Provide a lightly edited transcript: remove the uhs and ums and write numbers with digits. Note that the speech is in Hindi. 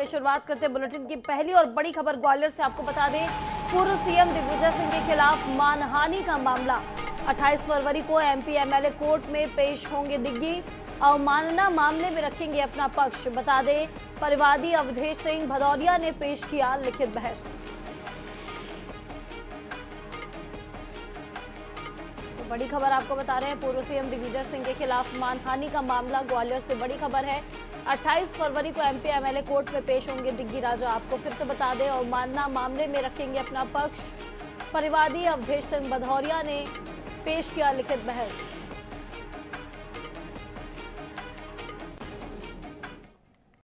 पे शुरुआत करते हैं बुलेटिन की पहली और बड़ी खबर ग्वालियर से। आपको बता दें, पूर्व सीएम दिग्विजय सिंह के खिलाफ मानहानि का मामला 28 फरवरी को एमपी एमएलए कोर्ट में पेश होंगे दिग्गी। अवमानना मामले में रखेंगे अपना पक्ष। बता दें, परिवादी अवधेश सिंह भदौरिया ने पेश किया लिखित बहस। तो बड़ी खबर आपको बता रहे हैं, पूर्व सीएम दिग्विजय सिंह के खिलाफ मानहानि का मामला ग्वालियर से बड़ी खबर है। 28 फरवरी को एमपी एमएलए कोर्ट में पेश होंगे दिग्गी राजा। आपको फिर से बता दें, अवमानना मामले में रखेंगे अपना पक्ष। परिवादी अवधेश सिंह भदौरिया ने पेश किया लिखित बहस।